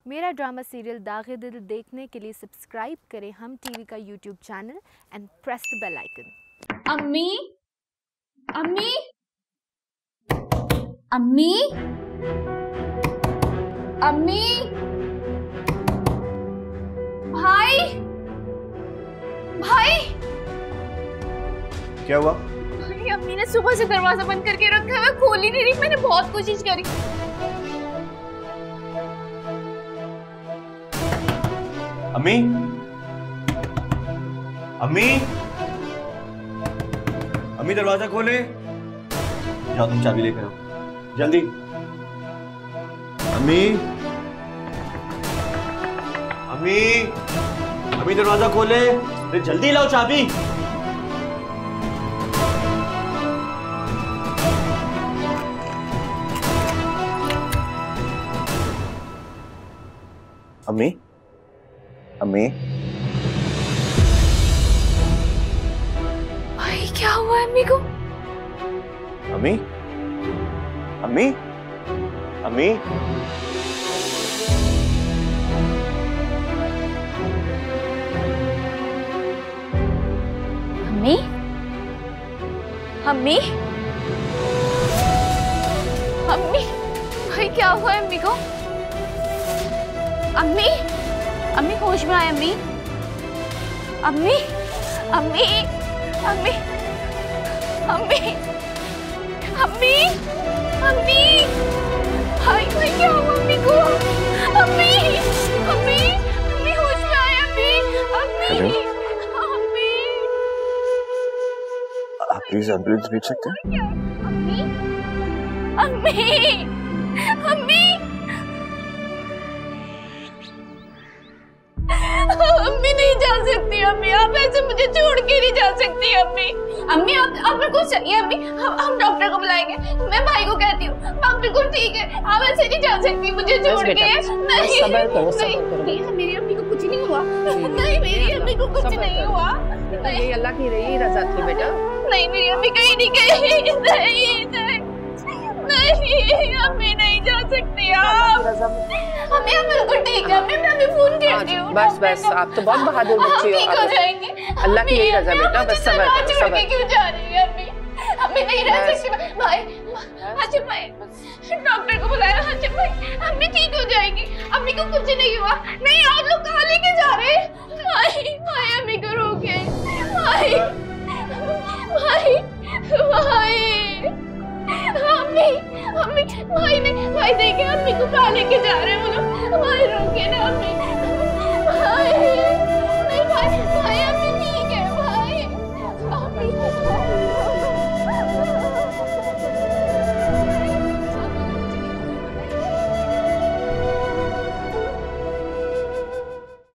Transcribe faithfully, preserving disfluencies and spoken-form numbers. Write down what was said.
मेरा drama serial दाग़ दिल देखने के लिए सब्सक्राइब करें हम टीवी का YouTube channel and press the bell icon. अम्मी, अम्मी, अम्मी, अम्मी, भाई, भाई, क्या हुआ? भाई अम्मी ने सुबह से दरवाजा बंद करके रखा है, मैं खोल ही नहीं रही। मैंने बहुत कोशिश करी। अम्मी, अम्मी, अम्मी दरवाजा खोले। जाओ तुम चाबी लेकर आओ जल्दी। अम्मी, अम्मी, अम्मी दरवाजा खोले। अरे जल्दी लाओ चाबी। अम्मी, अम्मी, भाई क्या हुआ है अम्मी को? अम्मी, अम्मी, अम्मी, अम्मी, अम्मी, अम्मी, भाई क्या हुआ है अम्मी को? अम्मी, अम्मी होश में आए अम्मी, अम्मी, अम्मी, अम्मी, अम्मी, अम्मी, अम्मी, भाई भाई क्या हुआ अम्मी को? अम्मी, अम्मी, अम्मी होश में आए अम्मी, अम्मी, अम्मी, आप प्लीज एम्बुलेंस भेज सकते हैं? अम्मी, अम्मी, अम्मी, अम्मी नहीं जा सकती अम्मी, आप ऐसे मुझे छोड़ के नहीं जा सकती अम्मी। अम्मी आप आप बिल्कुल सही है अम्मी, हम हम डॉक्टर को बुलाएंगे। मैं भाई को कहती हूँ आप बिल्कुल ठीक है, आप ऐसे नहीं जा सकती मुझे छोड़ के। नहीं नहीं मेरी अम्मी को कुछ नहीं हुआ, नहीं मेरी अम्मी को कुछ नहीं हुआ। ये अल्लाह की रही रजा थी बेटा। नहीं मेरी अम्मी कहीं नहीं गई, नहीं नहीं नहीं अम्मी नहीं जा सकती आप। अम्मी आप बिल्कुल ठीक है अम्मी, मैं अभी फोन करती हूँ। बस बस आप तो बहुत बहादुर बच्ची हो। ठीक हो जाएंगे अल्लाह की यही रजा बेटा, बस सब्र करो सब्र। क्यों जा रही है अम्मी? अम्मी नहीं रह सकती। भाई हाशिम भाई डॉक्टर को बुलाया। हाशिम भाई अम्मी ठीक हो जाएगी, अम्मी को कुछ नहीं हुआ। नहीं आप लोग कहाँ लेके जा रहे हैं? भाई भाई अम्मी को रोके। भाई भाई भाई अम्मी, अम्मी, भाई ने भाई देखे अम्मी को कहाँ लेके जा रहे हैं वो लोग। भाई रोके